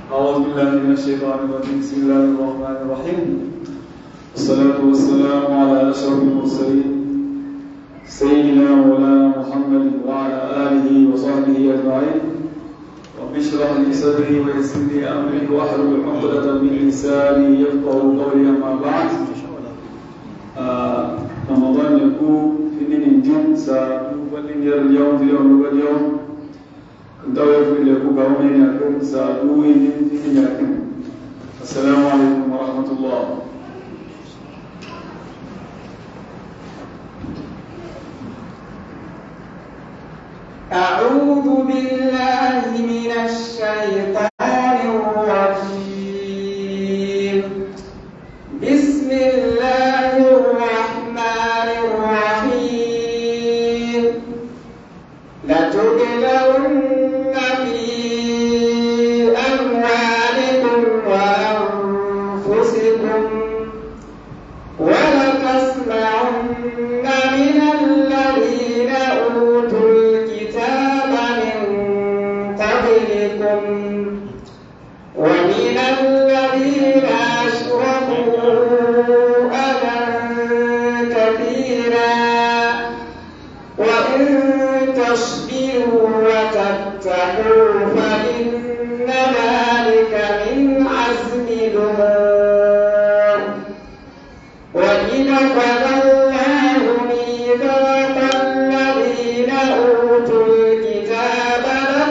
أعوذ بالله من الشيطان الرجيم. بسم الله الرحمن الرحيم. الصلاة والسلام على أشرف المرسلين سيدنا مولانا محمد وعلى آله وصحبه أجمعين. رب اشرح لي صدري ويسر لي أمري واحلل عقدة من لساني يفقهوا قولي. أما بعد، رمضان يكون في الدين سأتوبلنجر اليوم في اليوم كنتوا في لكم قومين يكون سأدوين في دنياكم. السلام عليكم ورحمة الله. أعوذ بالله من الشيطان الرجيم. بسم الله الرحمن الرحيم. لتبلون في أموالكم وأنفسكم ولتسمعن من الذين أوتوا الكتاب من قبلكم ومن الذين أشركوا أذى كثيرا وإن تصبروا وتتقوا فإن ذلك من عزم الأمور. وإذا أخذ الله ميثاق الذين أوتوا الكتاب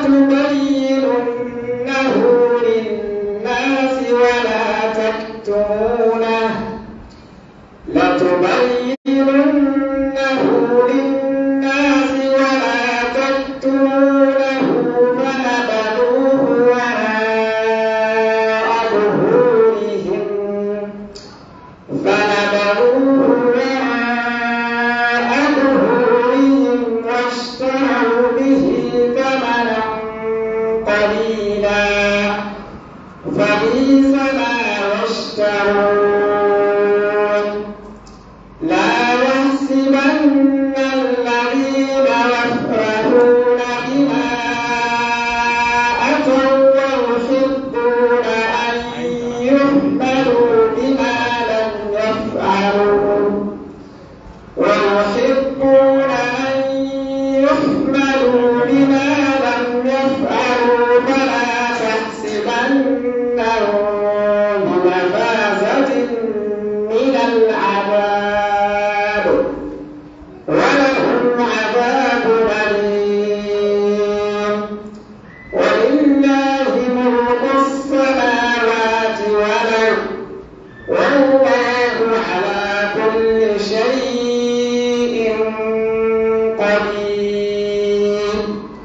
لتبيننه للناس ولا تكتمونه فنبذوه وراء ظهورهم واشتروا به ثمنا قليلا فبئس ما يشترون. لا يحسبن الذين يفرحون بما أتوا ويحبون أن يحمدوا بما لم يفعلوا فلا تحسبنهم بمفازة من العذاب ولهم عذاب أليم. ولله ملك السماوات والأرض والله على كل شيء قدير.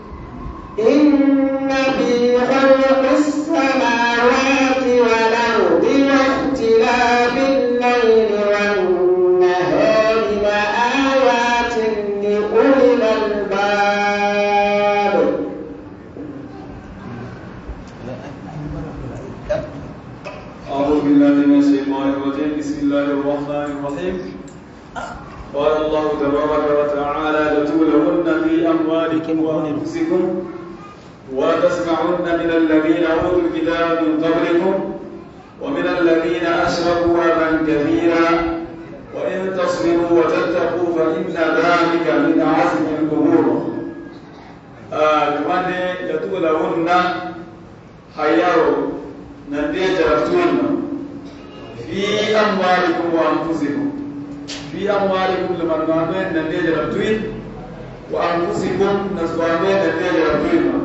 إن في خلق السماوات والأرض واختلاف الليل والنهار لآيات لأولي الألباب. أعوذ بالله من الشيطان الرجيم. بسم الله الرحمن الرحيم. قال الله تبارك وتعالى لتبلون في أموالكم وأنفسكم وتسمعن من الذين أوتوا الكتاب من قبلكم ومن الذين أشركوا أذى كثيرا وإن تصبروا وتتقوا فإن ذلك من عزم الأمور. كمان لتبلون حيارو نندي جرفتون في أموالكم وأنفسكم. في أموالكم لمن نعمل نندي جرفتون وأنفسكم نسوامين نندي جرفتون.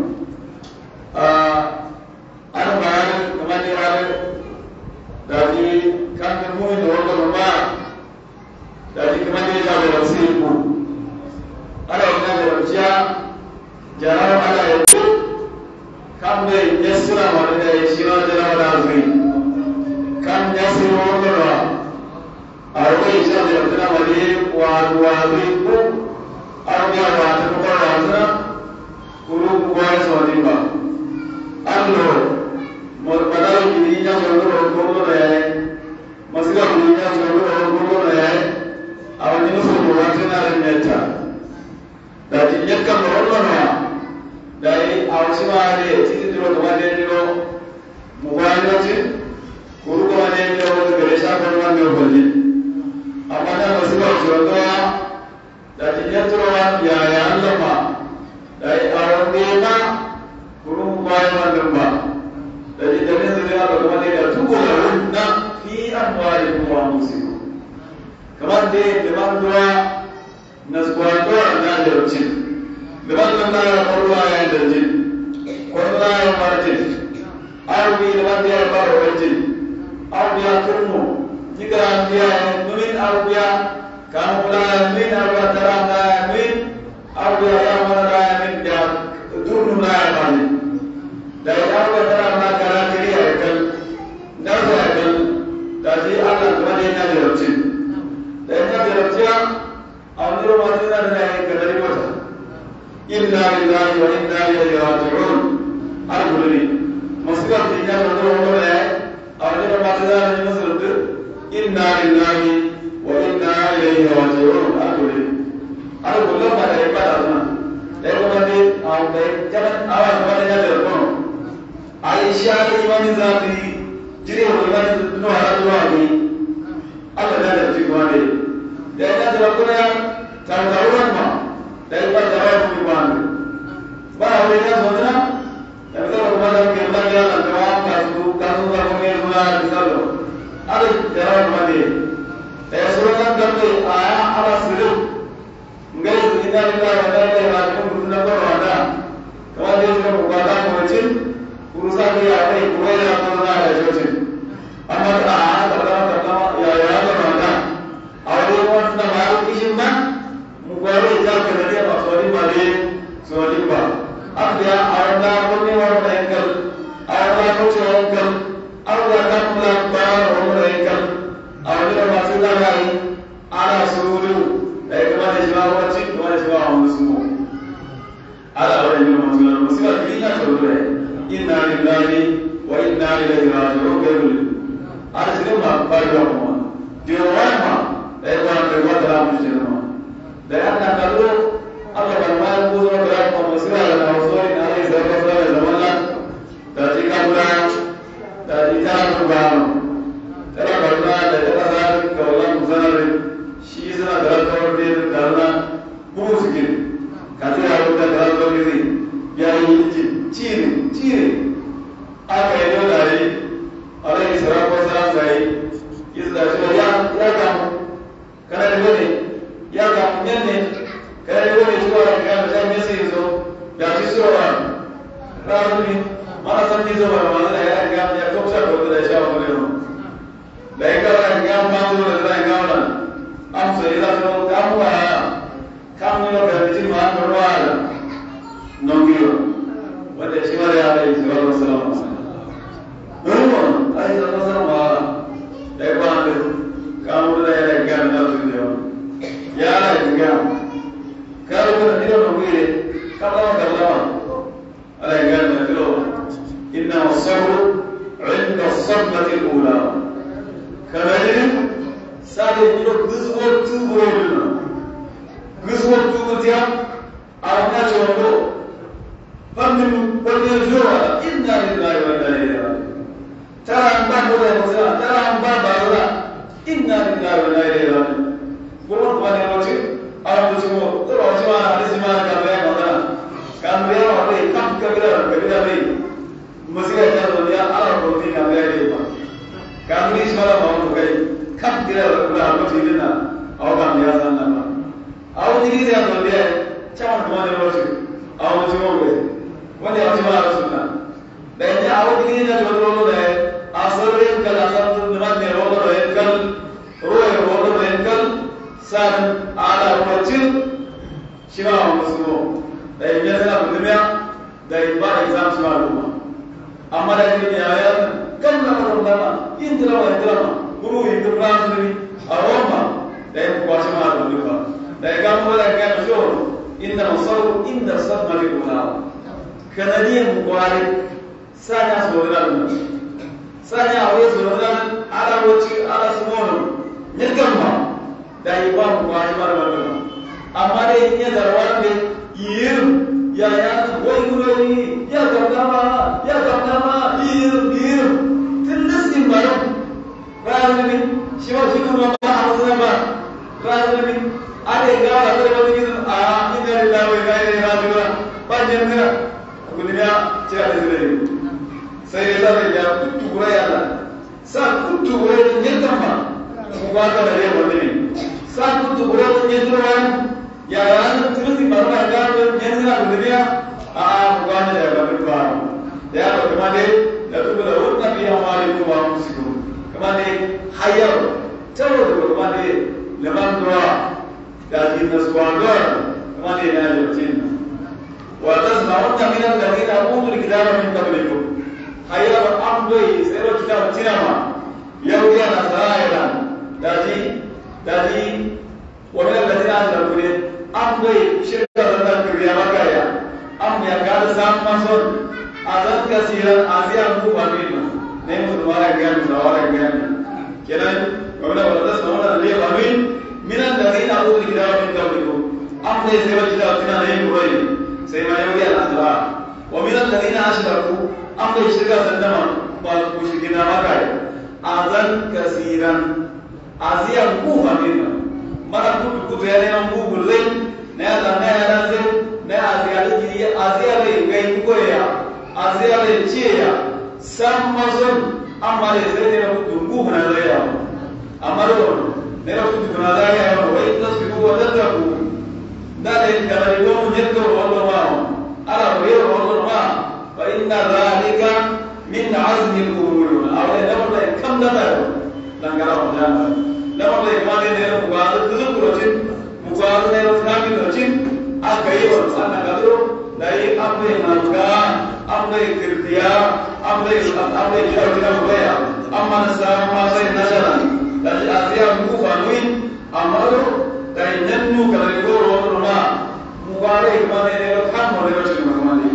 أنا بعرف كمان يعرف dari kan kamu itu orang rumah dari kemana dia jauh bersihku ada orang berusia jalan ada itu kamu nyesira mana dia nyesira jalan lagi kan nyesira orang orang itu jalan jalan lagi wadu orang dia wadu orang guru kuasa swadimba allo modal ini jangan orang masih punya jodoh awal ini semua orang ada nyata. Dari nyata orang dari awal semua ada, sisi dulu kemarin dulu wace kuru kuma ne da wata gare shafar wani waje amma na wasu ba su rangawa da tinyatuwa yaya allama da yi a wanda ya ma kuru bayan wannan ba da jitarin su zai kuma ne da tukularun na fi an wari kuma musu kamar da ya jaman zuwa na skwatuwa na jarabcin jaman nan na kwaruwa ya yi darjin kwaruwa ya marjin arbi da wanda ya fara wajen arbiya turmu jika arbiya numin arbiya kamu kula numin arbiya terang na numin arbiya yang mana na numin ya turnu na ya mani dari arbiya terang na kara kiri ya kan nasa ya kan tadi akan kembali na jerapcin dari na jerapcin awal rumah na ya kadari masa inna lillahi wa inna ilaihi raji'un arbi Maksudnya tiga orang orang awalnya masalah ini masalah inna lillahi wa inna ilaihi raji'un aku belum pada ibadah sana tapi kemudian awal jangan awal kemudian ada pun Aisyah iman zati jadi iman itu ada dua ni Allah dah ada juga ni dan ada juga tahu-tahuan mah daripada jawab iman bahawa dia sebenarnya tapi kalau kemudian kita jalan jawab kasu kemudian misalnya ada jawab kemudian sebenarnya kami ala siru enggak kita ada guna berada kemudian kita berkata macam urusan dia ada dua yang ada macam amat pertama ya berada awal itu sudah baru kisahnya mukawai jauh kerana maksudnya balik soalnya bah Abia awalnya kami orang mereka, awalnya kami orang, awalnya kami orang, awalnya masih lagi ada seluruh, kemana jauh wajib, kemana jauh orang semua. Ada orang yang masih dirinya seluruh. Inna lillahi wa inna ilaihi raji'un. Ada semua baru semua. Dia orang orang berbuat dalam dunia. Dan anak kalau Allah bermain bukan berapa masalah dan masalah ini ada zaman dari kaburan dari cara berbahan cara berbahan dari cara kawalan besar sisa dalam dia dalam musik kata aku dalam begini yang ciri apa itu dari ada Islam besar saya itu dari yang kamu karena ini yang kamu ni kalau ini juga orang macam ni itu, jadi seorang ramai mana sampai seorang mana yang yang koksa betul dah siapa boleh. Mereka orang yang mampu orang yang mana, am saya tahu kamu berbicara mana berbuat, nongkio, wajah siapa yang ada di sekolah selama. Berumur, ayat selama, lepas kamu dah yang nak tunjuk, ya yang kalau kita tidak memilih, kalau ada yang tidak, inna as-sabr 'inda as-sadmati al-ula. Kerana saat itu guswat tu dia, awalnya jodoh, pandai jodoh, inna lillahi wa inna ilaihi raji'un. Cara anda boleh masalah, cara anda barulah, inna lillahi wa inna ilaihi raji'un. Bukan pada macam orang tu semua, orang semua ada semua kami yang mana, kami yang ada kami ni, mesti ada dia Allah berfirman kami ada. Kami semua mahu kami, kami tidak berapa sih na, awak kami yang sana. Awak ini yang dia, jangan kemana macam, awak semua boleh, mana awak semua harus na. Dan awak ini yang jodoh ni, asal yang kalau nama ni roda engkal. San ada macam siapa musuh, dari biasa dunia dari bar exam semua rumah. Amada ini ayat kan nama intrama guru itu kelas ini aroma dari kuasa mana dunia. Dari kamu lagi kan jauh inna masal inna sadmati ulama. Kerana dia mukwari sanya saudara, sanya awal saudara ada macam ada semua nyergamah. Dari bawah mana amma dai ya zarwan ne yir ya wai guroi ya gamdama yir cira da zai sai ya zama ya kutu gura yalla sa kutu gura ne tamba mu ba ka da yawa ne sa kutu gura ne zuwa ya ran tuzi barba ga ne zira da duniya a mu ga ne da ba ya ba kuma dai da tuba da wannan biya mali ko ba musu kuma dai hayar tawo da kuma dai laman duwa da din nasbador kuma dai na yotin wa tasma'una min alladhina utul kitaba min qablikum hayar amdoi sai ro kitaba tinama yawiya nasara daji wa min alladhina ashraku amdoi shirka da kiriya makaya am ya kada sam mason azan kasiran azian ku bamin ne mu wala gan kenan wala tasma'una li bamin min alladhina utul kitaba min qablikum amdoi sai ro kitaba tinama ne mu sai ma yau ya nasara wa min alladhina ashraku amma shirka sallama ba ku shirkina maka azan kasiran aziyan ku famina mara ku bayane nan ku bulle ne Allah ne ya nazo ne aziya ji aziya le gai ku ya aziya le ciya sam mazun amma le sai ne ku dungu na da ya amaro ne ku dungu na da ya wa tasbihu wa tadku ذلك كما يقول يذكر والله على غير والله فإن ذلك من عزم الأمور أو لما كم دمر لنقرأ وجانا لما ما نير مقابل تذكر وجن مقابل نير كامل وجن أكيد أنا قدرو لاي أمر مالكان أمر كرتيا أمر كرتيا مبيا أما نسام ما سين نجلا لكن أزياء مكوفانوين أمره تيننو كاليقول والله مبارك ما نير كم ولا مالي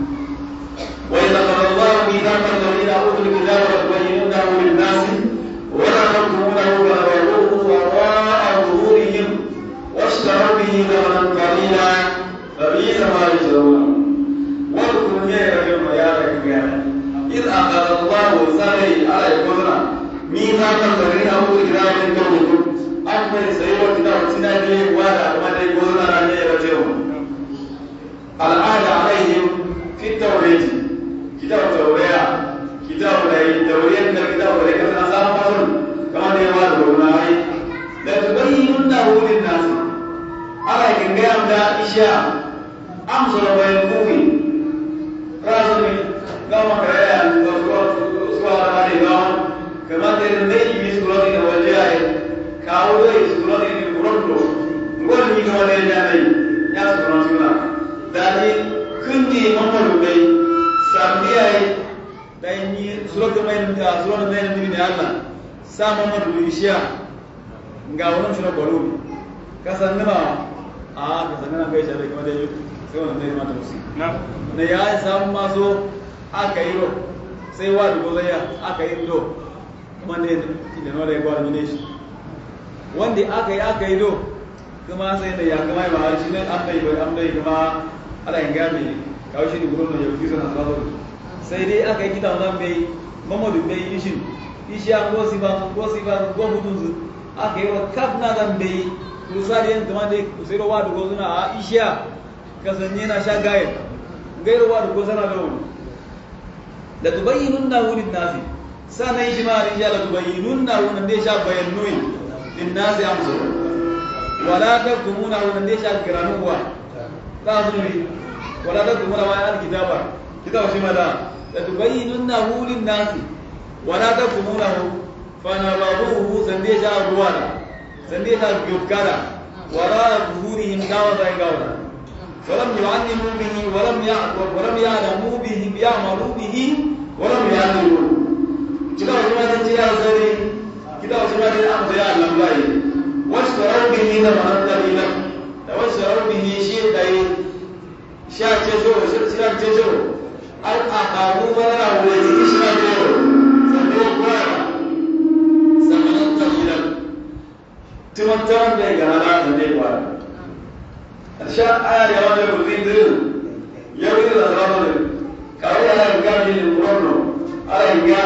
وإذا قال الله ميثاق الذين أوتوا الكتاب لتبيننه للناس ولا تكتمونه فنبذوه وراء ظهورهم واشتروا به ثمنا قليلا فبئس ما يشترون واذكر يا رجل إذ أخذ الله سري على القدرة ميثاق الذين أوتوا الكتاب من قبلكم أما سيروا الكتاب سنادي ولا أما القدرة أن يرجعون العهد عليهم في التوراة كتاب التوراة كتاب التوراة كتاب التوراة كما سام مصر كما نيوان روناي لا تبيننه للناس على كنجام دا إشاء أمسر بينكوي رازمي كما كيان سؤال مالي كما كما ترندي بسكولاتي نوالجاي كاولي سكولاتي نقرنلو نقول كما نيجاني يا سكولاتينا داني كنتي مملو بي سامدياي دايني سورة مين من الله سام مملو إشياء ngawon shi na baro kasan nana kai shari'a kuma dai sai wannan ne mata musu na ya samu maso aka yi ro sai wa dubo zai aka yi do kuma ne da nore ya gwada ne shi wanda aka yi do kuma sai da ya kuma ba shi ne an dai kuma ala in gami kawo shi da gurin da ya fi sana sazo sai dai aka yi kita wannan bai mamadu bai ishi an gosi ba go hudun aka yi wa kaf na zan bai kusari yan kuma dai kusiro wa dugo suna a ishiya kasanye na sha gaye gairu wa dugo sana da wani da tubayyinun na wurin nasi sana yi shi ma a rijiya da tubayyinun na wurin da ya sha bayannuyi din nasi amsa wala ta kumuna wurin da ya sha kiranuwa ta zuri wala ta kumuna wa ya alkitaba kitaba shi ma da tubayyinun na wurin nasi wala ta kumuna فنبذوه سنديشا روانا سنديشا يبكرا وراء ظهورهم كاوزا كاوزا ولم يعلموا به ولم يعلموا به يعملوا به ولم يعلموا كده وسمعت يا زري كده وسمعت الامر يا الله واشتروا به ثمنا قليلا واشتروا به شيء قليل شاكجو شاكجو الاخرون ولا ولدي شاكجو tumantawan bai ga hana da ne ba sha aya ya wani rubin din ya wani da zama ne kawai ana ga ni ne kurno ala ga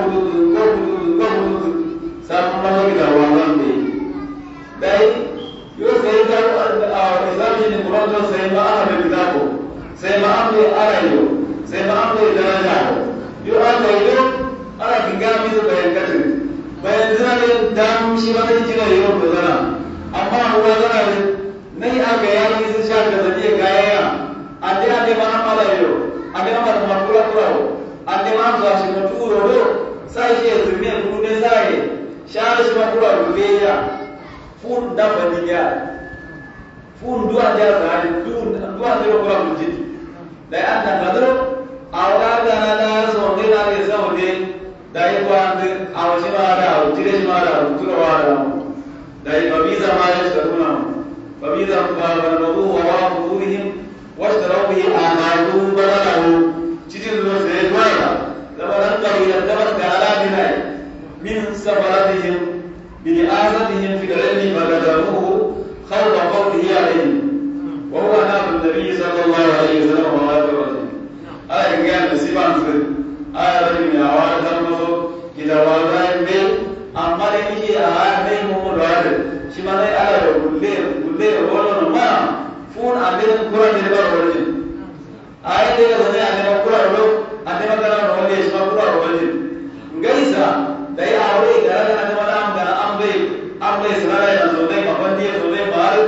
ko sabon ma ga wannan ne dai yo sai da a islami ne kurno sai ma ana da kitabo sai ma an yi ara yo sai ba an bai daraja yo aka yi ana kinga mi da bayan katin bayan zane dam shi ba zai jira yau da zana amma ruwa zana ne nai aka yi su sha da zane gaya ande ma amala yo ande ma makula kula ande ma za shi muturo do sai shi zumi ku ne sai sha shi makula rubeya fun da baniya fun duwa da zani duwa da kula mujid da anda kadro awla da na so ne na ne so ne dai kwand awshi ma da utire ma da uturo wa da dai babiza ma ya saruna babiza ba nabu wa qurihim washtaru bihi amadu badalahu cikin zo sai gwara labaran qalilan dabar da aladina min safaratihim bi azatihim fi al-ilm badadahu khawda qawlihi alayhi wa huwa nabi nabi sallallahu alayhi wasallam wa alihi ay gan siban fil ay min awal tamzo ila wala be amma ne ki ay be mu rad shi ma dai ala gulle wala ma fun ande kura ne ba wala ay de ne ande kura ro ande ma kana ro le shi ma kura ro le ngaisa dai aure gara ande ma am gara ambe sanara ya zo dai ma bandi zo dai mar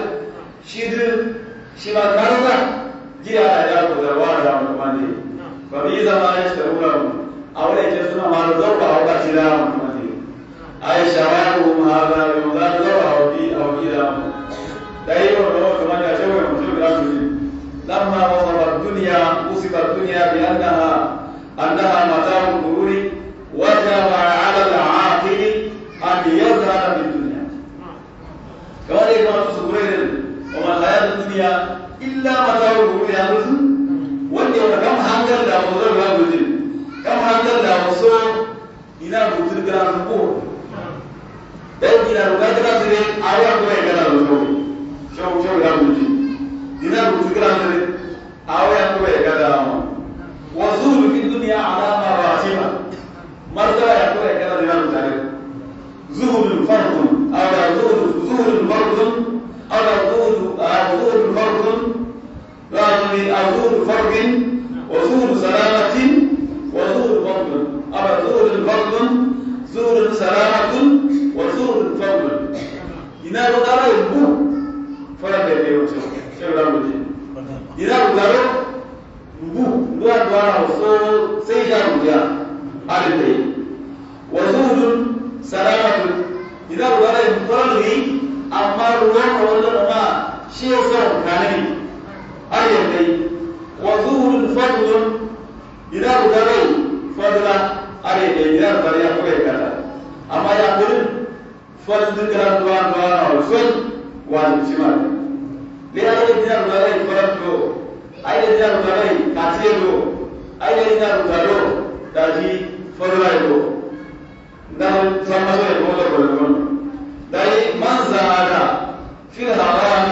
shi ma karza jiya ya ko da wala ma ne babiza ma ya shirura aure ke suna ma da ba wa shi da ma ne ay shawaru ma hada yumda da wa bi aw ila dai ro kuma ya shawo mutum da su lamma wasaba dunya usiba dunya bi annaha mata'u ghururi wajaba 'ala al-'aqil an yazhara bi dunya kawai kuma su gure wa ma hayatu dunya illa mata'u ghururi ya musu wanda ya kam hangar da mu zan ba gudun kam hangar da mu so ina gudun gran ko dai ina ruga da sire awa ko ya gara lo show da gudun ina gudun gran sire awa ko ya gara wa zul fi dunya alama rasiba marda ya ko ya gara da mutane zuhul fardun aw zuhul fardun aw zuhul fardun يعني أزول فرق وزول سلامة وزول فضل أما زول الفضل زول سلامة وزول فضل إذا قال يبو فلا تبيه شو رامجي إذا قال يبو دوار وصول سيجا رجع عليه وزول سلامة إذا قال يبو أما الروح ولا ما شيء صار كاني أيدي وظهور الفضل إذا بدري فضلا أيدي إذا بدري أقوى كذا أما يقول فضل كلام دوان أو فضل والشمال لأي إذا بدري فضل أي إذا بدري كثيرو أي إذا بدري تجي فضلا نحن سمعنا يقول داي من زاد في الحرام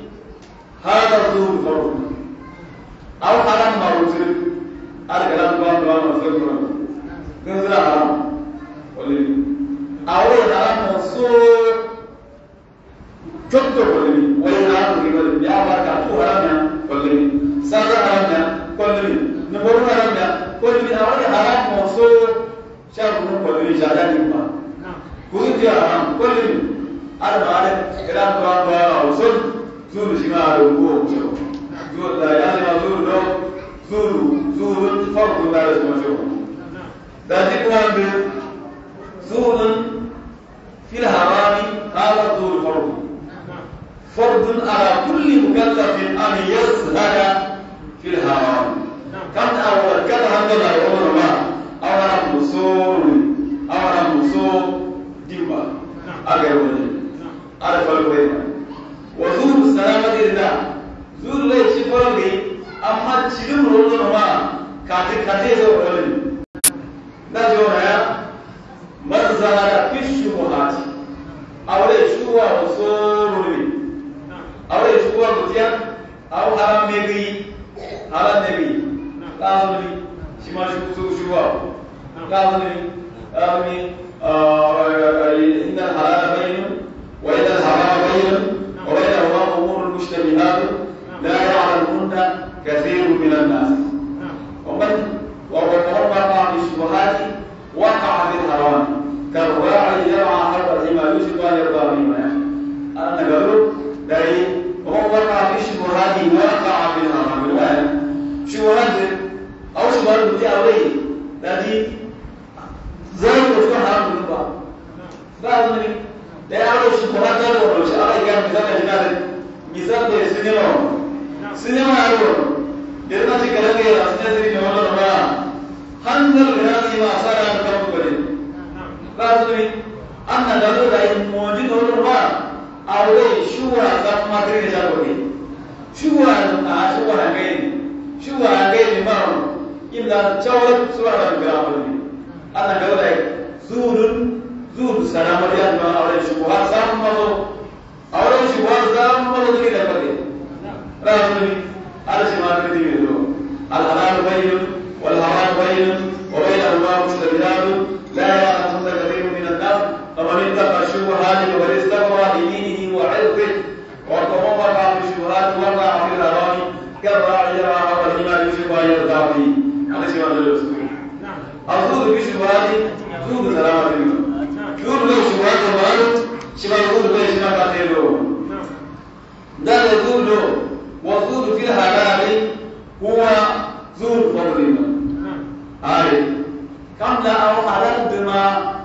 هذا ظهور فرض أو حرام معروف هذا كلام دوام مفهوم كذا حرام ولي أو حرام مصور كتب ولي حرام كذا يا بارك أبو حرام ولي سادة حرام ولي نبور حرام ولي أو حرام مصور شرط ولي جادا نما كذا حرام ولي أربعة كلام دوام مصور زور شمال وقوم زور لا يعني زور لو زور فرق لا يسمى شو ذلك كان زور في الحرام هذا زور فرض على كل مكلف أن يزهد في الحرام كم أول كذا هذا يقول ما أولا مصور دمبا أجروني أعرف الوين وزور السلامة لله زور لا يشفر لي أما تشيلون رولنا ما كاتي زورني نجوا من زهر في الشبهات أو يشوا وصورني أو يشوا متيا أو حرام نبي كاظمي شما شوا كاظمي إن الحلال بين وإن الحرام بين وبينهما أمور مشتبهات لا يعلمهن كثير من الناس ومن وقع في الشبهات وقع في الحرام كالراعي يرعى حول الحمى يوشك ان يرضى بهما. انا قالوا داي ومن وقع في الشبهات وقع في الحرام بالوالد شبهات او شبهات بتاعي الذي زين وشو حرام بالبعض بعض من da yaro shi kuma ta da wani shi aka gaya misali da misali da sinema yaro da yana ci kare ga yana sinema da wani ba hanzar da yana ma asara da kan gure ba su ne an na da da yin moji da wani ba a wai shuwa za kuma kare da shago ne shuwa na gai ne ma illa chawar suwa da gaba ne an na da زود سلام عليكم أولي شبهات زامنو أولي شبهات زامنو ذي لبدي رأسني على شمال كذي الحلال بين والحرام بين وبينهما مشتبهات لا يعلمون كثير من الناس فمن اتقى الشبهات وقد استبرأ لدينه وعرضه ومن وقع في الشبهات وقع في الحرام كالراعي يرعى حول الحمى يوشك ان يرتع به على شمال الرسول الزود في الشبهات زود سلام عليكم يقول له شبهات المعارض شبه يقول له شبه قاتله ده يقول له والزود في الحلال هو زود فضل عارف كم لا أو على الدماء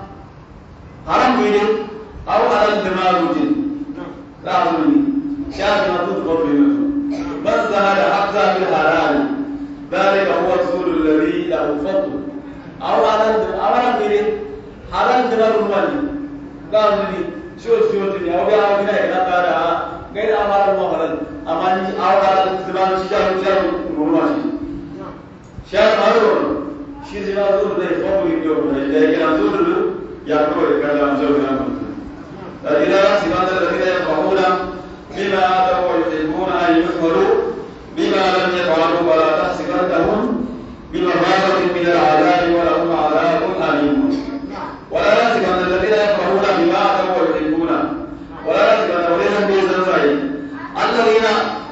حرام ويد أو على الدماء وجد لا أظنني شاهد مردود فضل من زهد حتى في الحلال ذلك هو الزود الذي له فضل أو على الدماء أو ويد halal dengan rumahnya, kalau ini show ini, awal ini nak ada, gaya amal rumah halal, amal awal zaman sejak rumahnya. Siapa mahu, siapa mahu dari kamu itu, dari yang dulu, yang kau kerana jauh dengan itu. Dari dalam siapa dari yang bahula, bima atau yuhibuna ayuhuru, bima lam yaf'alu wala tahsibanahum, bima ba'athum min al-'adab wa lahum 'adabun alim. ولا يحسب أن الذين يفرحون بما أتوا ويحبون ولا يحسب أن وليهم بإذن سعيد الذين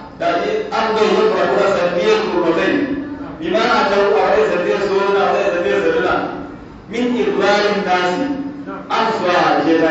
أمضوا يفرحون سلبية الكربتين بما أتوا أولي سلبية سورنا أولي سلبية سلنا من إقبال الناس أمسوا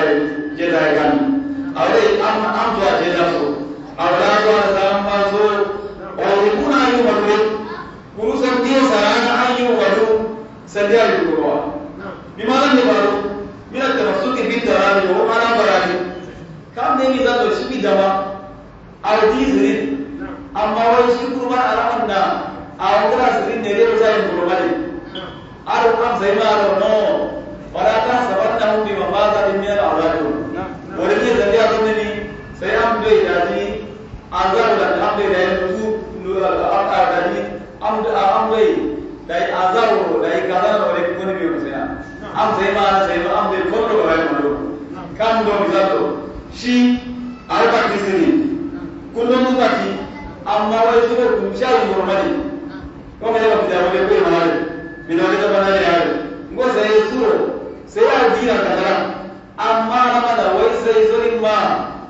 جداي كان أولي أمسوا جداي سور أولادوا أسامة سور ويحبون أن يمرون كل سلبية سرانا أن يمرون سلبية الكربتين بما لم يفعلوا من التمسك بالتراضي وهو معنى براضي كم نبي ذات وشبي دما أو تيزرين أما ويشي كرما أرامنا أو ترى سرين نري وزاين كرمالي أرو كم زيما أرو نو ولا تحسبنهم بمفازة من الأعراض ولكن زنديا تنني سيام بي دادي أنزل لأم بي دائم نزول أرادي أم بي دائي أنزل دائي كذا ولكن كوني بيومسيا am sai ma am dai ko da bai mu kan do misato shi arba kisiri kullum mutaki amma wai su ku sha yi murmadi ko mai ba da wai bai mare bin wani da bana ya ngo sai su sai ya dina kadara amma na da wai sai zurin ma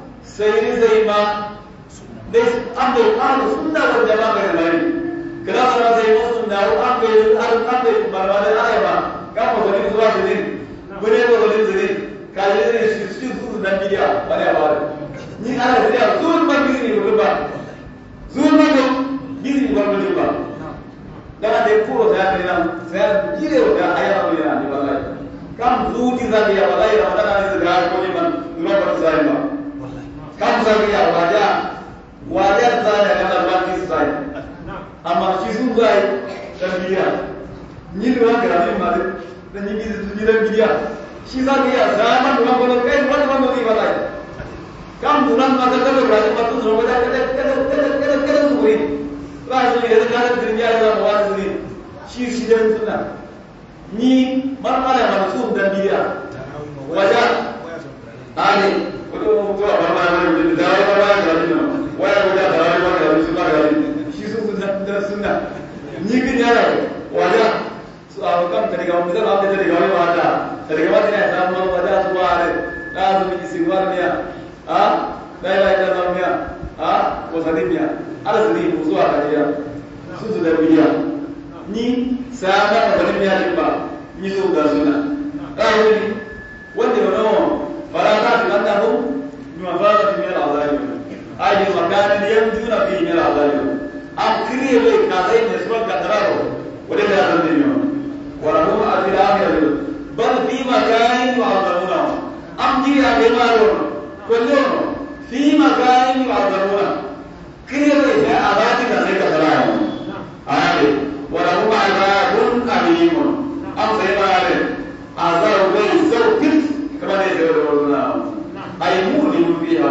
sai ma dai am dai an sunna wal jama'a ga bari kada ma sai sunna am dai barwada ayaba kamu boleh suara sendiri, boleh sendiri. Kalau ini susu dan media, banyak banget. Ni ada dia, zulm begini berubah, zulm begini berubah. Jangan dekor saya bilang, saya gila udah ayat dia di balai. Kamu zudi saja balai, Ramadan ini segala kau ni man, dua persen bah. Kamu saja wajah saya kata bagi saya. Amat sisu saya dan dia. Ni dua kerana mana? Dan ni bilang dia, sisa dia zaman dua bulan kai dua bulan balai. Kamu bulan masa kalau berada waktu Ramadan kada murid. Lalu dia ada kerja dalam waktu ini. Sisi dan sunnah. Ni mana maksud dan dia. Wajah. Ani. Betul apa sunnah. Ni kena wajah. Soal kam dari kamu misal apa dari kamu ada. Dari kamu tidak sama wajah suara. Lalu mengisi luarnya. Lain dalamnya. Wasadimnya. Ada sedih suara dia. Susu dari dia. ni sama da wani ya ba ni so ga suna rawani wanda no farata fi annahu mafazat min al-azab ay makan yamduna fi min al-azab akriye le kadai ne so ga tararo wala da zan ne wala hum atil akhir bal fi makanin yu'azabuna am jira be maro kullu fi makanin yu'azabuna kriye le abati da sai ka tararo ay wala hum azabun alim am sai mare azab bai sauki kamar ne da wannan ay mu'min fiha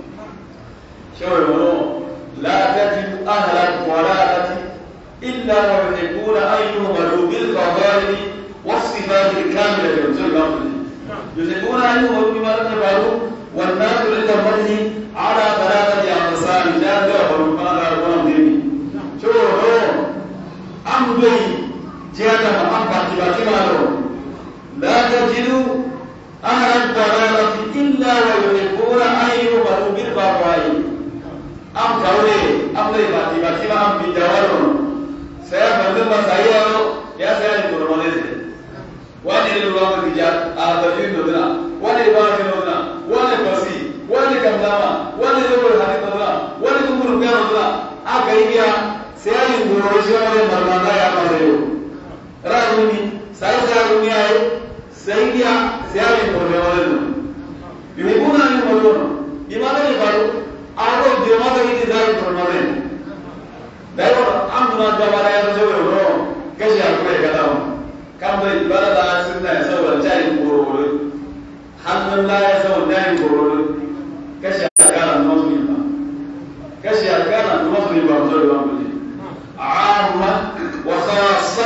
شوفوا لا تجد أهل الضلالة إلا ويحبون أن يهملوا بالفضائل والصفات الكاملة يحبون أن يهملوا بما لم يفعلوا والناس عند المرء على ثلاثة أقسام لا تغفروا كما قالوا ديني شوفوا أمضي جهة أم لا تجد أهل الضلالة إلا ويحبون أن يهملوا بالفضائل am kaure am dai bati ma am bidawaro saya bantu masaya ya saya di Borneo wani ni ruang kerja atau dodna wani bahasa dodna wani pasi wani kamdama wani lebur hati dodna wani kumur kaya dodna aga iya saya di Borneo wani marmanda ya pasayo rajuni saya dunia saya dia saya di Borneo wani yuhibuna ni Borneo gimana ni baru आरो देवादा की डिजाइन करवाने देखो हम दुनिया जमाना है तो जो है कैसे आपको ये कहता हूँ काम तो इबादत दान सिद्ध है सब अच्छा ही बोलो हम दुनिया है सब नहीं बोलो कैसे अकाला नौकरी बा कैसे अकाला नौकरी बा जो हम बोले आम्मा वखासा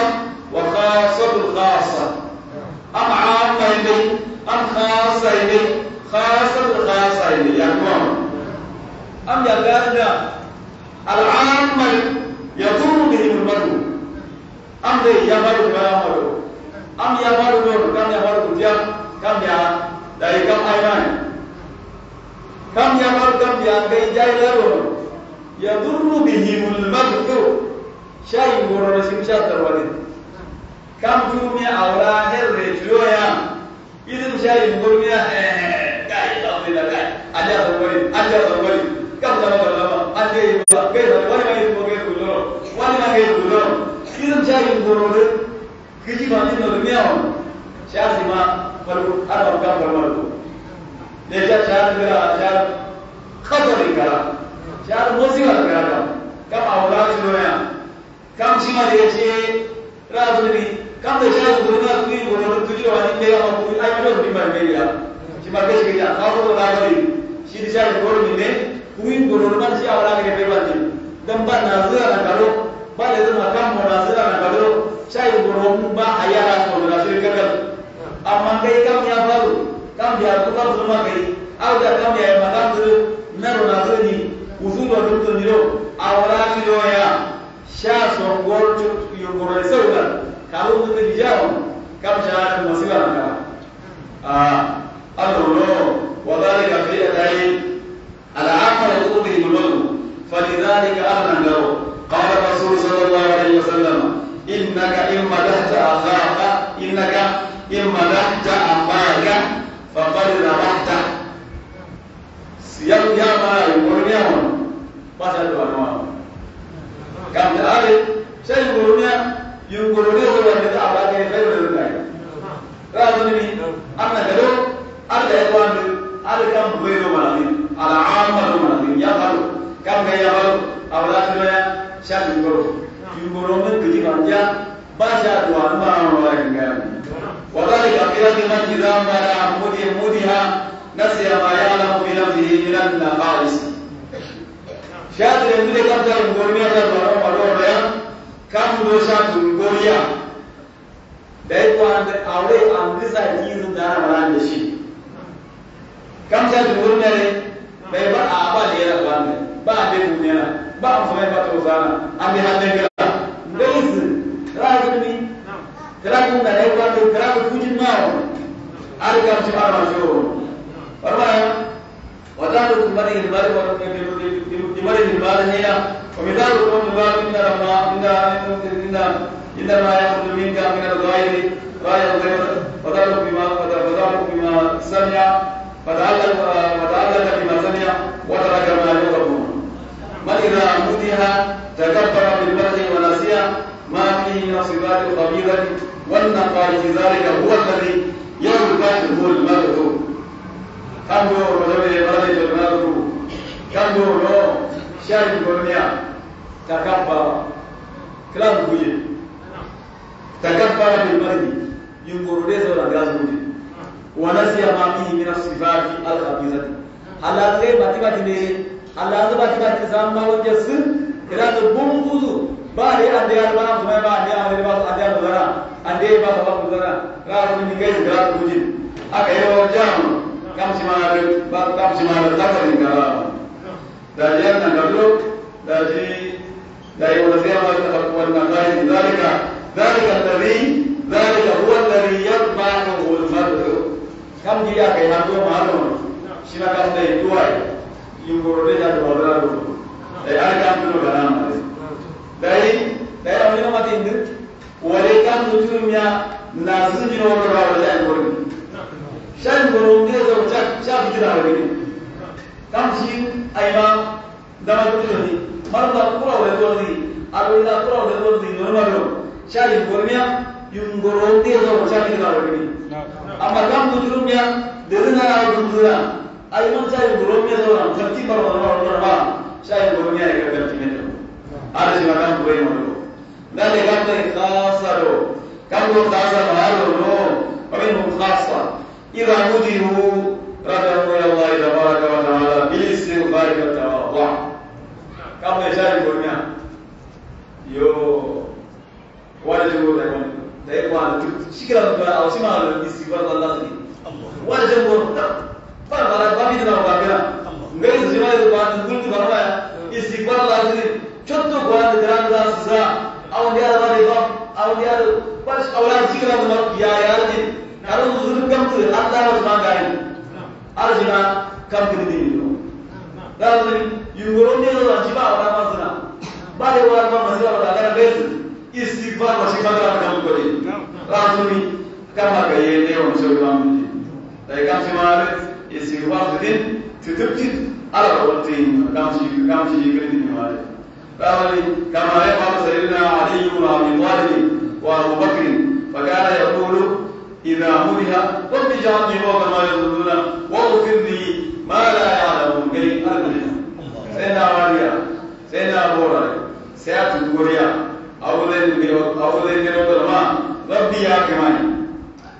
الخاصة أم عامة إلي أم خاصة إلي خاصة الخاصة إلي يعني أم يقالنا العامة يضر بهم المرء أم يمر ما يمر أم يمر كم يمر كم كم يا dari كم أيمان كم يمر كم يا كي جاي له يضر بهم المرء شيء ورسم شيء تروي كم تومي أولاد الرجويا إذا شيء ورميا كاي تقول كاي أجا تقول كم لما أجا يبغى كيف ولا ما يبغى يقولون ولا ما يقولون إذا شيء ورميا كذي ما نقولميا شاذ ما فرق أنا كم فرق ليش شاذ كذا شاذ خطر كذا شاذ مصيبة كذا كم أولاد الرجويا كم شيء ما يجي राजनी कम देशात गुरुना तुम्ही बोललो तुझी वाणी केला मग तुम्ही काय म्हणतो तुम्ही मारलेला जी मार्गेश गेला खाऊ तो राजनी शिदिशा गोड मिने तुम्ही बोललो ना जी आवला के पेबाजी दंबा नाजरा ना काढो बाले तो मकाम नाजरा ना काढो चाय बोललो बा आयारा बोलला सर कर amma kai kam ya faru kam ya ku kam zuma kai au da kam ya makam zu naro nazani usul wa dukto niro awla kilo ya sha son gortu yugore sauka kalu mutu dijawon kam shahada masiba naka allo wadhalika fi adai al-amal yaqudi bilwadu falidhalika amna qala rasul sallallahu alaihi wasallam innaka imma tahta akhaka innaka imma tahta akhaka faqad rahta siyam ya ma yugorniya pasal doa kam ada saya yugurnya sebab kita abadi saya berdekat. Rasul ini anda kalau ada ekwan ada kam beru malami, ada amal malami, ya kalau kam gaya kalau awal saya saya yuguru menjadi kerja baca doa mana orang yang wadari akhirnya dengan kita mana mudiha nasiya ma ya'lamu bi nafsihi min an-naqais. Syad yang kita kerja yugurnya adalah orang yang kam dosa Goria dari tuan awal ambil saya jiru darah malam desi kam saya Goria ni beba apa dia lakukan bah dia punya bah sampai batu sana ambil hati kita guys terakhir ni terakhir dari tuan terakhir puji mau ada kam cakap masuk permainan wadah tu kembali di mana ni ya ومثال قول الله إن إنما يأخذ منك من الغير غاية الغير فتعلق بما سمع فتعلق بما سمع وترك ما يغضبون. من إذا مدها تكبر بالمدح ونسي ما فيه من الصفات الخبيثة والنقائص ذلك هو الذي يرفعه المدح. كم دور رجل المدح المدح كم دور شاهد الدنيا تكبر كلام بوجه تكبر بالمدح ينقر ليس ولا غازوجه ونسي ما فيه من الصفات الخبيثة. على ذلك باتي Allah zuba kita di zaman wajen sun kira da bumbuzu ba da ya ba su mai ba da ya ba su da zara an da ba su zara ga su ni kai da su ji aka yi wa jam kam shi ma da zakarin kara da yan nan da da ji da yi wala sai ma da wannan kai zalika huwa alladhi yarfa'u al-madhu kam ji ya kai har ma shi na kan da duwai yungoro de jadu wadra do dai arkam tuno ganama dai amina matindu wale kam nujumya nazujino wadra wala ngorni shan goro de zo cha bidra wala kam shi ayma dama tuno ni marda pura wala dorni alwida pura wala dorni normalo sha yungornya yungoro de zo cha bidra wala amma kam nujumya de na dundura ayman saya burungnya seorang seperti orang saya burungnya yang kerja ada sih makan buaya malu dan lekat dari khasa do kamu khasa malu do kami khasa iramudihu radhiallahu Allah tabaraka wa taala bilistighfar wa tawadhu kamu saya burungnya yo wala jumur dari mana sikira ba ausima istighfar Allah sini wala jumur Para kami tidak berkata, enggak sejumlah itu bahan gul itu berapa ya? Istighfar lazim. Contoh bahan jalan rasa, awal dia ada lewat, awal dia pas awal zikir ada ya lazim. Kalau uzur kam tu, Allah harus menggain. Harus juga kam kiri itu. Lalu yungurnya itu jiwa orang masna. Balik orang masna orang ada bes. Istighfar masih pada kamu kiri. Lalu ni kam agak ye dia orang seorang ni. Tapi kam semua istighfar din tutupit ala watin kamshi girdin wale bawali kama yaqulu sayyidina ali ibn abi talib wa abu bakr fakana yaqulu idha mudiha rabbi ja'alni wa kama yaquluna wa ighfir li ma la ya'lamun gai arjuna sayna waliya sayna bora sayatu goriya awlen gero ma rabbi ya kamani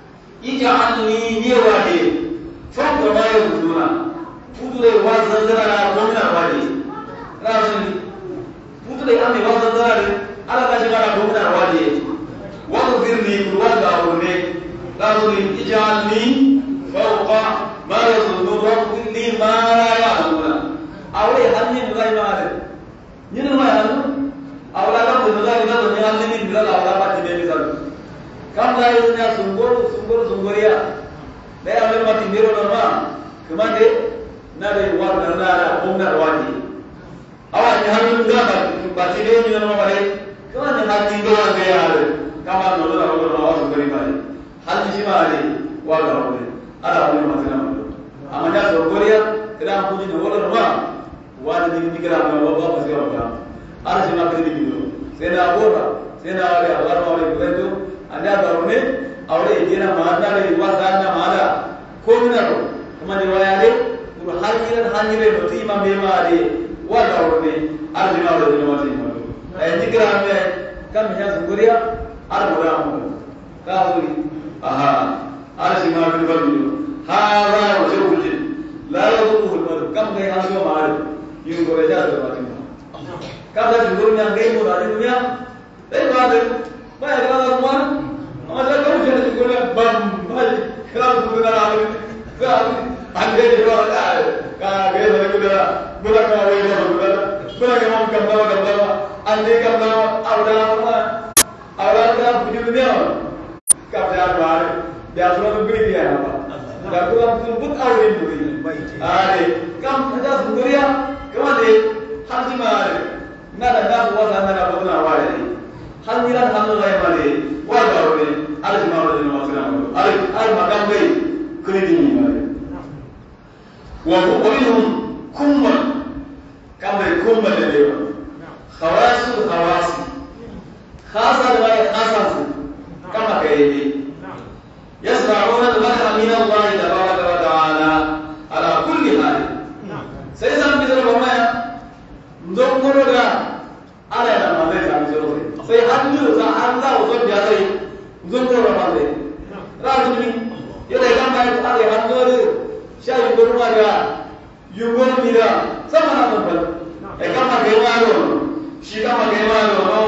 ij'alni niwadi Faham ma yaquluna putule wazandara komina wadi razuni putule ame wazandara ala kashara komina wadi wa firni wada awne razuni ijalni fawqa ma yazunnu rabbi ma la ya'lamuna awle hanni ngai mare nyin ma yanu awla ka ngai na do nyan ni bilal awla ba tibe misal kam dai nya sunggoriya Saya ambil mati biru nama, kemana? Nada luar nada, umnar wadi. Awak ni hamil berapa? Baca dia ni nama balik. Kemana hati doa dia ada? Kamar nol awak beri balik. Hal ni siapa ada? Wala ada. Ada ambil mati nama. Amanya Korea, kita punya dua nama. Wadi ni kita ambil bapa pasti orang. Ada siapa kerja dulu? Saya nak apa? Saya nak ada awak orang itu. Anda baru ni. Awalnya dia nak mana le wasan nak mana, komina tu, kemana dia ada, uru hanyiran berarti imam bema ada, wala orang ni, ada lima orang ni macam tu. Jika kami kami hanya sungguria, ada orang kau ni, ada semua orang dulu. Hara macam tu, lalu tu hulur, kami kaya hasil mahal, yung bekerja tu macam tu. Kami sungguria gay pun ada dunia, tapi ada, banyak orang mana. Masa kamu jangan sekolah bambal, kalau sekolah lagi, kalau anda di luar ada, kalau dia sekolah, bukan kau yang sekolah, bukan kamu gambar, anda gambar, awal kan punya dunia, kau jangan luar, dia sudah beri dia apa, dah kurang sebut awal ini, ada, kamu ada sendiriya, kamu ada, hati mana, nada nada buat anda apa tu awal ini. hangiran hanno lay mare wa garone ala jama'a de no asira mo al magam bay kredi ni mare wa minhum kumma kambe kumma de lewa khawasul khawasi khasa de bay khasas kama kayni yasma'una al-madha min Allah tabaraka wa ta'ala ala kulli hal sai zan bizar bama ndongoro ga ala da mame ta bizaro sai hanju za an za zo biya sai ndongoro ba sai rajuni yadda kan ba ta ala hanjori shayi gurma ga yugon mira sama na mun e kama ga waro shi kama ga waro no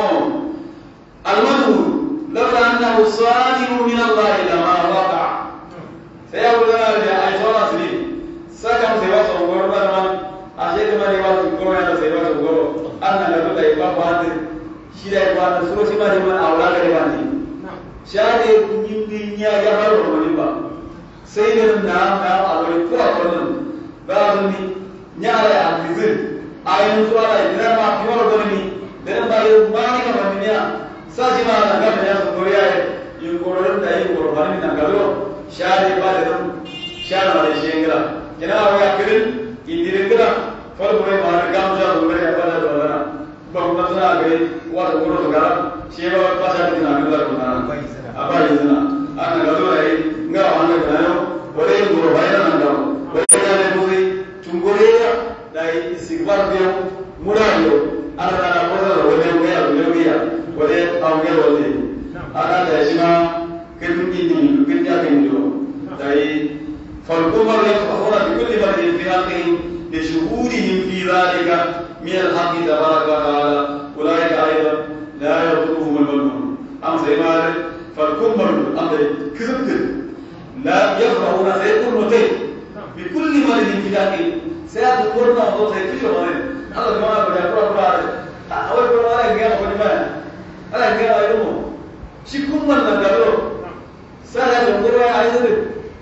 almanu lawla annahu sadiru min Allah lama waqa sai ya gurma da ai sona sini sakam sai wasu gurma man ashe kuma ne wasu gurma ya sai wasu gurma anna la da ba ba da shi da ba da suro shi ma da man aura ga da ni shade yin ya ya haro wani ba sai da na alwai ko akwai ba zuni nyara ya bizir ayin zuwa da idan ma kiwar gani dan ba yi ba ni ka bani ya saji ma na ga ya su goriya yin gororin da yin gororin nan galo shade ba da shara da shengra kina wa kirin indirin gida farko ma da gamja gori ya ba da dole ba kuma tana ga wa da goro ga shi ba ba sa da na ga da na ba yi zina ana ga dole nga wanga kanayo wale ngoro bayana nanga wale ne muzi tungoreya dai istighfar biyo murayo ana na koza wale ngaya wale awge wale ana da shima kin ni kin ya kin do dai falkumar yafahuna bi kulli mar'in fi haqqi li shuhudihim fi dhalika min al-haqqi tabaraka wa ta'ala ulaika aidan la yaqutuhum al-balmun am sayma falkumar amre kizubtir لا يفرحون سيكون متين بكل مرض في داخل سيذكرون الله سيكون مرض هذا ما بدا قرار اول قرار يا ابو ala ngera ayumo shikumman na garo sala do ngoro ayizuru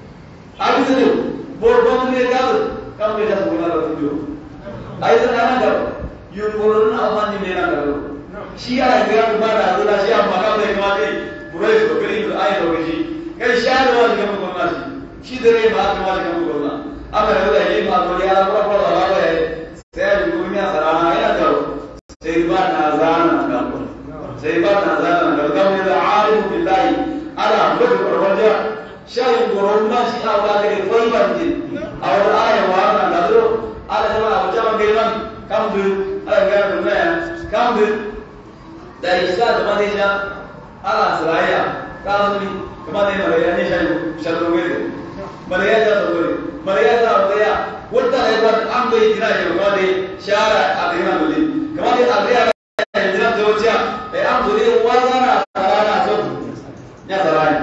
ayizuru borbon ne garo kambe da bula da tujo ayizuru ana garo yungorun amani me na garo shi ala ngera ba da azula shi amma kambe kuma dai burai do gari do ayi do shi kai sharo wa ga mun gona shi dare ba kuma ga mun gona amma da yi ma do ya ba ba ba ba sai duniya sarana ya garo sai ba na zana garo sai ba na zana da kawai da alimu billahi ala mutu barwaja shayin goronna shi a wala da faiban din a wala aya wa na da zo ala jama'a wa jama'a gaiman kamdu ala ga dunna ya kamdu da isa da madina ala saraya kamdu kuma ne mariya ne shayu shalu wede mariya da dole mariya da dole wata ne ba an bai dina ya ba ne shara a dina dole kuma ne adriya dina da wajja am dole wazana sarana so ya sarani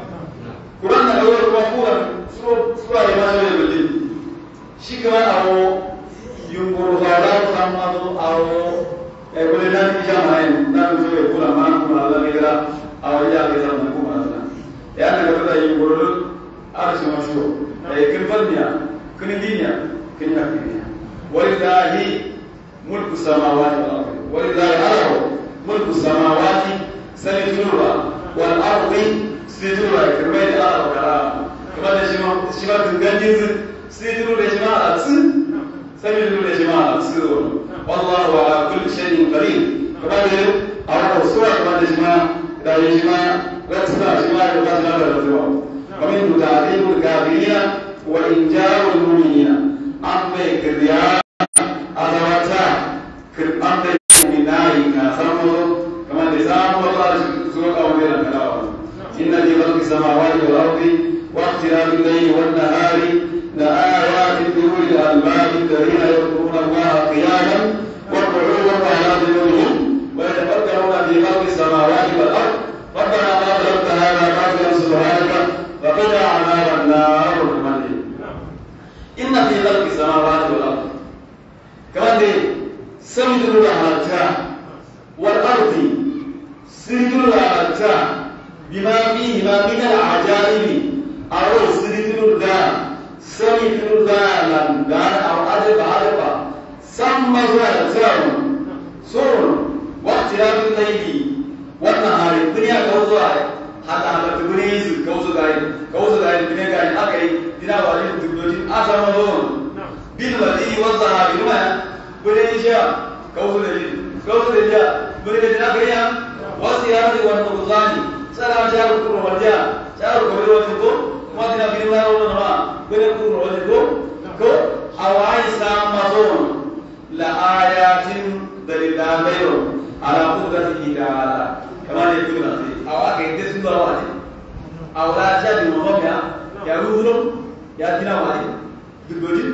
Quran na awal ko kuran sura ya ma ne bili shi kuma awo yunguru fara samado awo e bole na ni jama'a na so e kula ma kuma Allah ne gira awo ya ke san kuma Allah ya na ga da yunguru arshi mashu e kin falniya kin dinya kin yakiniya walillahi mulku samawati wal ardi walillahi ardu ملك السماوات سيدورا والأرض سيدورا كما يدعى الكلام كما تشمع تنجز سيدورا جماعة الأكسر سيدورا جماعة الأكسر والله على كل شيء قدير كما يدعى أولا السورة كما تشمع لا يجمع لا تسمع جماعة الأكسر لا تسمع ومنه تعليم الكافرين وإنجار المؤمنين أما كريان أدواتا أما بالنار كافروا كما لسان والله سورة أولئك الكلام إن في خلق السماوات والأرض واختلاف الليل والنهار لآيات لأولي الألباب الذين يذكرون الله قياما وقعودا وعلى جنوبهم ويتفكرون في خلق السماوات والأرض ربنا ما خلقت هذا باطلا سبحانك فقنا عذاب النار إن في خلق السماوات والأرض كمان دي سمدوا لها والأرض سردوا لها بما فيهما من العجائب أو سردوا لها سمدوا لها لنغان أو أدب سمزوا لها سور واختلاف الليل wannan hari duniya kauzo ai hata hata duniya su kauzo gai duniya gai akai dina wali dudojin asama zon bil wali wa zahabi ma duniya sha kauzo da ja duniya dina gariya wasiyari wa nuzani sala jaru kuro wajja jaru kuro wajjo ma dina bin wa ma duniya kuro wajjo ko awai sama zon la ayatin dalilabayo ala qudratihi ta'ala kama ne kuna sai awa kai dai sun dawo ne awla ta bi mabya ya ruhulo ya dina wali dugoji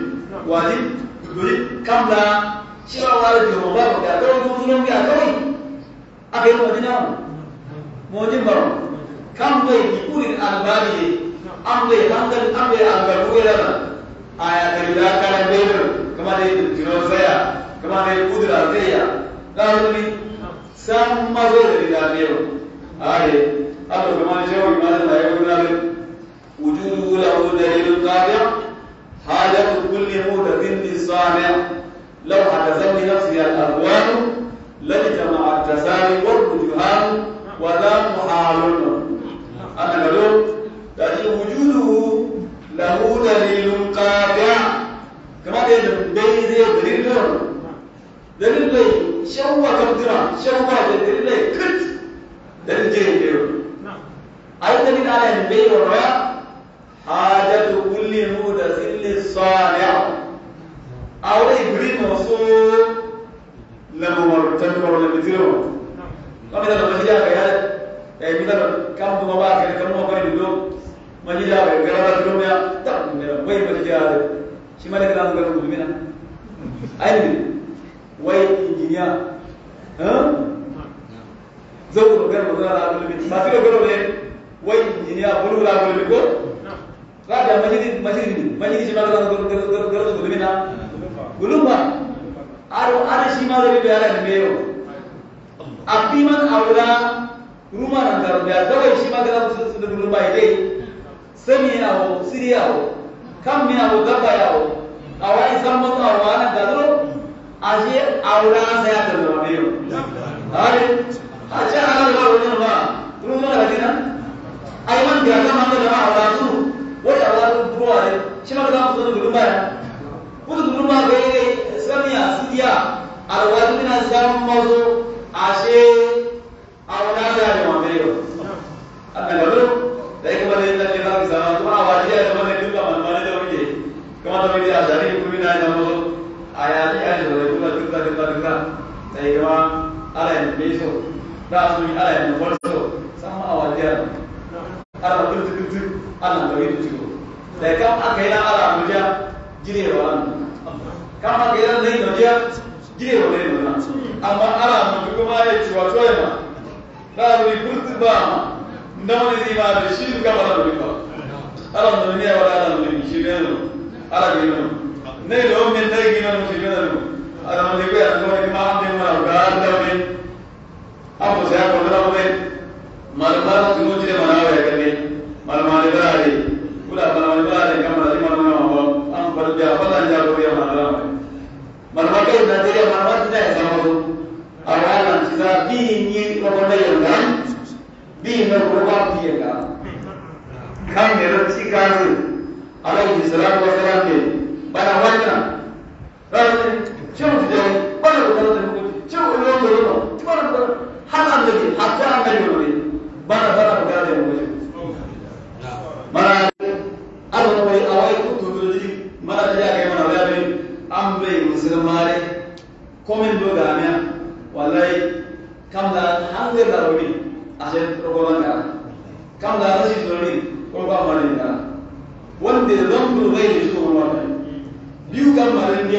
kamla shiwa wali bi mabya ya dawo ruhulo ya dawo akai mo dina mo jin baro kam bai kuri albani ambe hangal ambe albaru ila aya dalila kala bayro kama ne jinozaya kama ne kudra zaya lalu sama dari dalam ada atau kemana jauh mana saya kenal wujud lahu dalil qadi' hajat kulli mudatin lisani' law hadathani nafsi al-arwah lajtama at-tasali wal-wujuhan wa la muhalun ana lalu dari wujuduhu lahu dalil qadi' kama dia dalil شوى كبدرة شوى دليل كت دليل جيد أي دليل على البيع والرياء حاجة كل مودث للصانع أو إبريم وصول لما مرتب ولا بتيرو كم إذا لما جاء كيان مثلا كم مبارك كم مبارك اليوم ما جاء كلام اليوم يا تام وين ما جاء شمال كلام كلام مدمنا أين wai injiniya zau ga magana da abulmi ba su ga ne wai injiniya bulu da abulmi ko ka da majidi shi ma ga gulmi na gulumba ara shi ma da biya da meyo abiman aula ruma nan da biya kawai shi ma ga su da gulumba dai sami yawo siriyawo kam mi yawo gaba yawo awai san mutu awana da zo aje aula saya terlalu hari aja alam baru nama rumah lagi na ayman jaga mana nama aula tu woi aula tu dua hari cuma kita tu belum bayar untuk belum bayar semia sedia aula tu na sam mazu aje aula saya nama beliau apa lalu dari kemarin kita kisah tu awal dia kemarin juga mana jauh je kemarin dia dari kumina nama ayat ayat kita saya kira ala yang besok dah suri ala yang besok sama awal dia ala betul ala begitu juga saya kam akhirnya ala muda jadi orang kam akhirnya lain muda jadi orang amma ala muda kemana cuaca ya mah dah suri betul bah nama ini mah bersih juga malah begitu ala dunia ala dunia sini ala gimana नहीं लोग मिलते हैं कि ना मुझे ना लो अगर हम देखो यार तो एक माम दिन में उगार दे उन्हें अब उसे आप बोल रहा होगे मरमार सुनो जिसे मनावे करने मरमार इधर आ रही पूरा मरमार इधर आ रही कम राजी मरमार हो हम पर क्या पता नहीं जाओ क्या मरमार है मरमार के नजरिए मरमार जितना है समझो अवाला जितना भी ये लोगों ने योगा भी में प्रोग्राम किएगा हम निरंतर काज अलग इस्लाम को सलाम के bana wanya rasul cewa jadi bana kalau tu cewa lo cewa halan jadi hatta ambil dulu bana kalau dia mau mana ada orang awal itu jadi mana dia kayak mana dia ni ambil muslimare komen do gamnya wallahi kamla hangger daroni asyik program kan kamla asyik daroni program mana ni kan wanda lambu gairi itu orang biu kam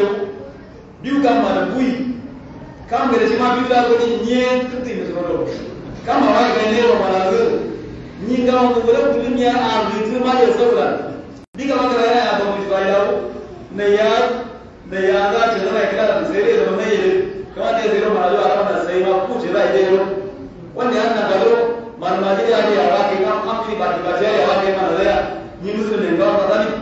maran bui kam gere sima biu la ko ni nyen tuti ni soro kam awai ga ne ro mala go ni ga ko bolo dunya a bitu ma ya sabra diga ma ga ya ba mu ba yawo ne ya ga ce da kai da sai da mai ne kuma ne zero ma zo a ran sai ma ku ce da ide ro wanda an na garo man ma ji ya ya ba ke kam am fi ba ya ya ba ke ma da ya ni musulmi ba ba da ni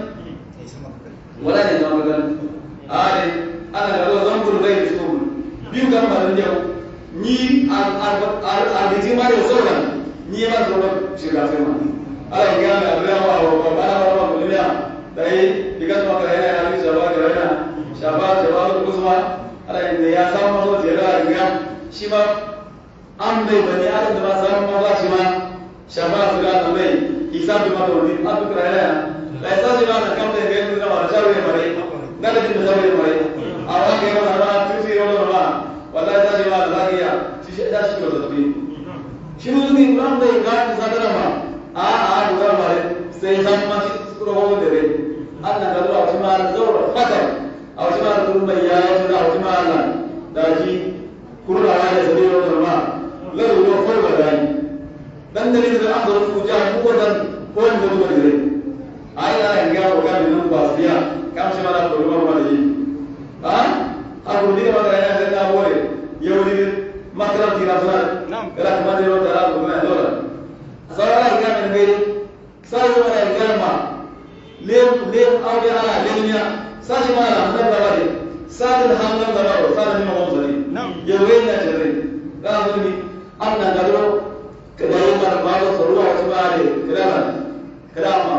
wala ne zama gan ale ana ga zo zambul gai su biyu kan maran yau ni al-arjiji ma da sauran ni ma zo shiga sai ma ala ga na rawa wa ba mulya dai diga ma ga yana ali shaba ga yana shaba kusma ala ne ya samu zo jira ga shi ma an bai bani adam da ba samu ma ba shi ma shaba su ga mai hisabu ma da wani an duk rayuwa la yasa shi ma na kan da ga da ma shawo ne bare na da din shawo ne bare awa ga ma na tufi ro ma wallahi da shi ma da zakiya shi da shi ko da bi shi mu ni ran bai ga ta sadara ma a da bare sai san ma shi ko ho da re Allah da Allah shi ma da zawra fatar aw shi ma da kuma ya da aw shi ma Allah da shi kurra wa da sabi ro ma la ro ko ba dai dan dalil da an zo ku ja ku dan ko ni mutu da re ai ya ga ko ga nan ba siya kam shi ma da ko ma da yi aku ni ma da ya da bore yau ni makran tira sana kala kuma da wata ra ko na dole sawara ga men gai sai ma da ga ma lem au ya ala lenya sai ma da nan da bare sai da hannan da bare sai ni ma mo zari yau ne na jere da ni anna da ro kadai ma ba da soruwa wata bare kalama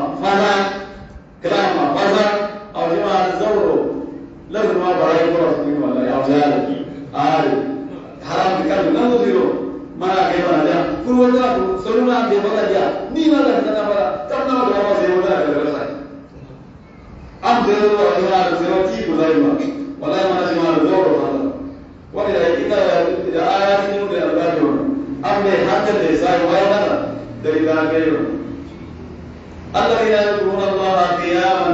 fasa au jima zawro لازم ما براي فرص دي ولا يا جال عارف حرام كان نمو ديرو ما كيف انا كل ولا سلونا دي بقى يا مين ولا كنا بقى كنا ما هو زي ولا كده ام ديرو ولا زي تي بلايما ولا ما نسمع الدور هذا وإذا إذا آيات من الأربعون أم حتى الإنسان ويننا درينا كيلو الذين يذكرون الله قياما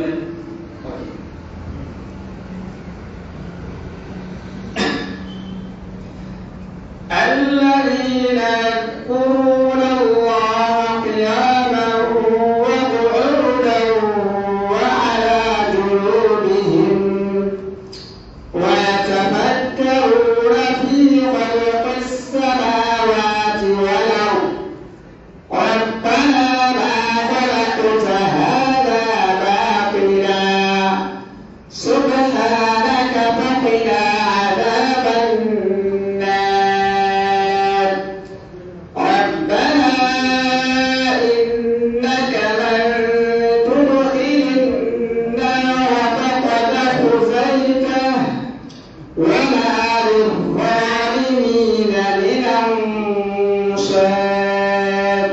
الذين يذكرون الله قياما وقعودا وعلى جنوبهم ويتفكرون في خلق السماوات والأرض ربنا ما خلقت هذا باطلا سبحانك فقنا عذاب النار ربنا إنك من تدخل النار فقد خزيته وما للظالمين من أنصار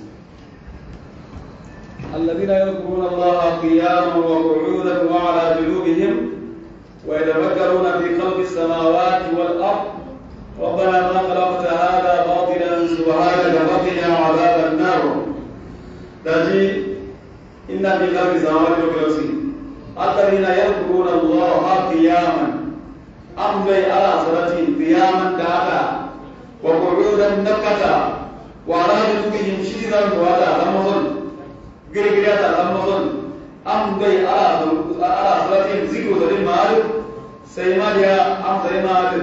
الذين يذكرون الله قياما وقعودا وعلى جنوبهم ويتفكرون في خلق السماوات والأرض ربنا ما خلقت هذا باطلا سبحانك فقنا عذاب النار تجي إن في خلق السماوات والأرض الذين يذكرون الله قياما أمضي على صلاتهم قياما كعبا وقعودا نكتا وعلى جنوبهم شديدا وعلى رمضان قرقرات رمضان أمضي على صلاتهم ذكر ذلك المعارف سيماليا أم سيمال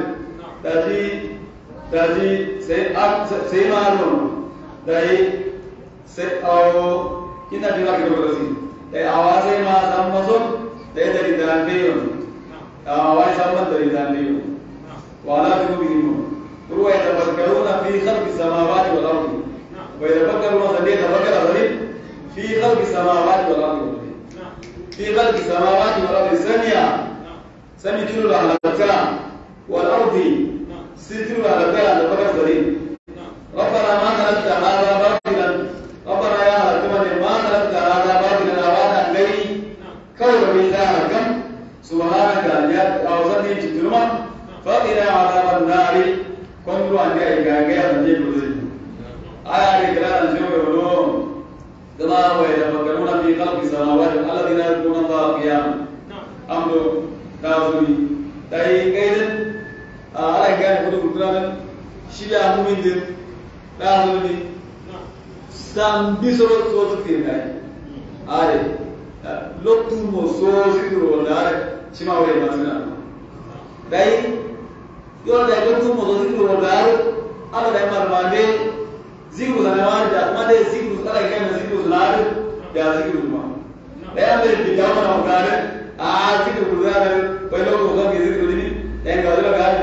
تجي سيمالون داي أو كنا في واقع بقولي داي أوازه ما سامسون داي dari dalamnya أوازه سامن dari dalamnya وعلى جنوبهم هو يتفكرون في خلق السماوات والأرض ويتفكرون سديد تفكر ذلك في خلق السماوات والأرض في خلق السماوات والأرض سمي كيلو على الكلام والأرض ستيلو على الكلام تفكر ذلك ربنا ما خلقت هذا باطلا ربنا يا كمان ما خلقت هذا باطلا أوانا غيري كون بيتاكم سبحانك يا أوزني جدلما فقنا عذاب النار كنت أن يجاكي أنجيب ذلك آية كلام الجمع والنوم كما هو يتفكرون في خلق السماوات الذين يذكرون الله قياما أمر تاوزني تاي كيدن على كان يقولون كلام شيء مؤمن دين تاوزني سام بيسرو صوت كيناي آره لوتو موسوسي كرولار شما وين ماتنا تاي يوم تاي لوتو موسوسي كرولار على تاي مارمانه زيرو زمان جات ما ده زيرو على كان زيرو زلار يا زيرو ما ده أمر بيجامنا وكاره زيرو كرولار بيلو كوكا زيرو دي لأن كذا كذا ما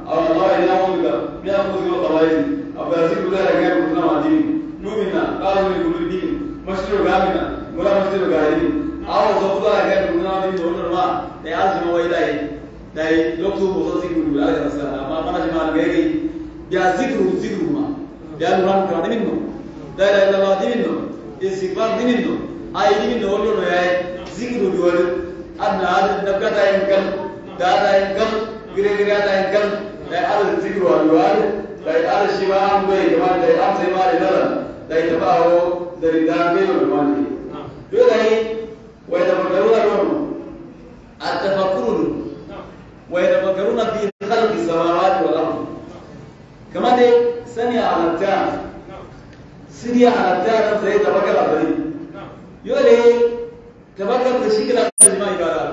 أو الله ينامك بيأخذ القواعد أو بيزيد ذلك كان كنا معدين نؤمنا قالوا لكل الدين مشروع كامنا ولا مشروع كامل أو زوجة كان كنا معدين دون ما نعزم ويداي داي لوكسو بوساسي كل على الأساس ما جماعة نجاري بيذكر ما بيالوران كان منه لا لا لا ما دي منه استغفار دي منه أي دي منه ولا نهاية ذكر ديوال أنا نبكة ينكم دادا ينكم غير ينكم لا على الذكر والوال لا على الشباب بي كمان لا أم سيمار نلا لا يتبعه دريدان بي والوال يلاقي ويتفكرون التفكر ويتفكرون في خلق السماوات والأرض كمان ده سنة على التام سنية على التام زي تفكر أبدي يلاقي تفكر تشكيل الجماعة يبارك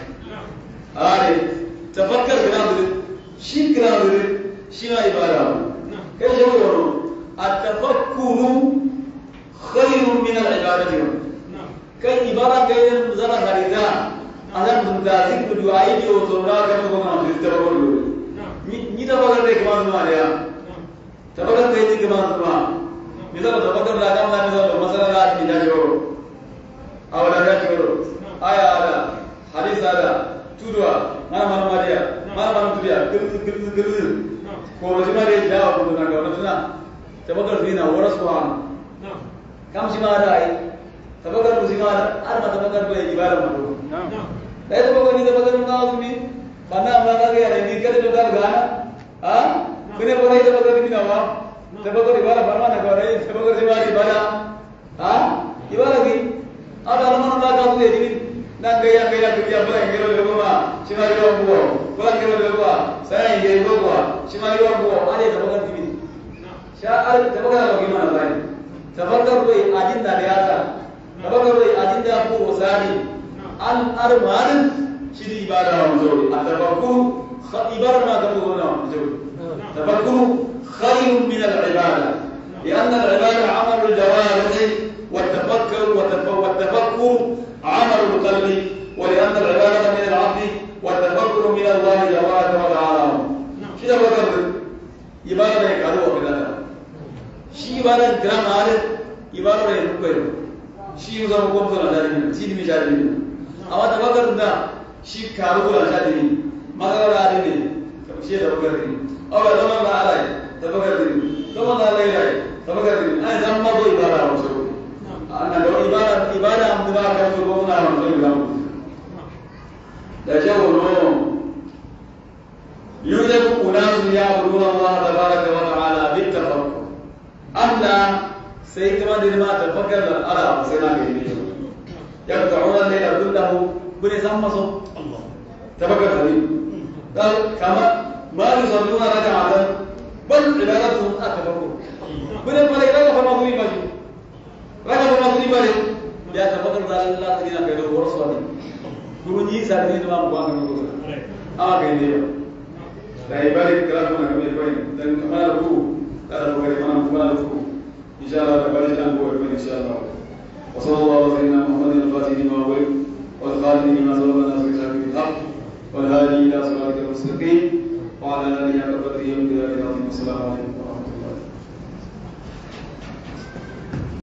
تفكر بنادر شيء كنادر شيء ما يبارك كيف يقولون التفكر خير من العبادة كي عبادة كي مزارع هريدا أنا مزارع بدعاء يو تورا كم كمان تفكر ني تفكر ده كمان ما ليا تفكر ده كمان ما مثال تفكر لا كمان مثال مثلا لا تيجي جو أو لا تيجي جو آية هذا حديث هذا تدوا mana Maria tudia gel ko jimare jawa ko na ga na tabakar dina waras ko an kam simara ai tabakar ko simara arma tabakar ko ibara ma ko dai tabakar ni tabakar na usmi bana amara ga ya ni kare tabakar ga ha kene borai tabakar ni na wa tabakar ibara barma na ga rai tabakar simara ibara ha ibara ki ada alman na ga ko ni nang gaya kerja bulan kilo lebuwa, cuma kilo buah, bulan kilo lebuwa, saya ingin lebuwa, cuma kilo buah, ada tabakan TV. Saya ada tabakan bagaimana lain? Tabakan tu agenda dia, tabakan tu agenda aku wasari, an arman ciri ibadah mazul, tabakan ibadah macam tu mana mazul. Tabakan khair min al-ibadah, kerana al-ibadah amal al-jawarih, والتفكر عمل القلب ولأن العبادة من العبد والتفكر من الله تبارك وتعالى. كذا بقول إبادة كذا وكذا. شيء إبادة كلام عارف إبادة ينقل. شيء يوزع مقام سلا جالين شيء دمي جالين. أما تفكر ده شيء كارو ولا جالين. ما كارو جالين. شيء تفكر ده. أو زمان لا عليه تفكر ده. زمان لا عليه تفكر ده. أنا زمان ما بقول إبادة مسلم. أنا لو إبادة أمدنا كم سبونا مسلم. لجوا يوجد أناس يعبدون الله تبارك وتعالى بالتفكر. أما سيكما دلما تفكر على سنا كذي. يقطعون الليل كله بني سمسو الله تفكر هذه. قال كما ما يصلون ركعة بل عبادتهم التفكر. بني ملاك فما هو يمشي. ركعة فما هو يمشي. يا تفكر الله تدينا كذا ورسوله. Guruji saat ini cuma buang kemudian, apa keinginan? Dari balik kelakuan kami ini dan kemana buku, kalau dari mana kemana buku, insyaallah dari jalan buku insyaallah. Wassalamualaikum warahmatullahi wabarakatuh. والخاتم لما سبق ناصر الحق بالحق والهادي الى صراطك المستقيم وعلى اله وصحبه وسلم. السلام عليكم ورحمه الله.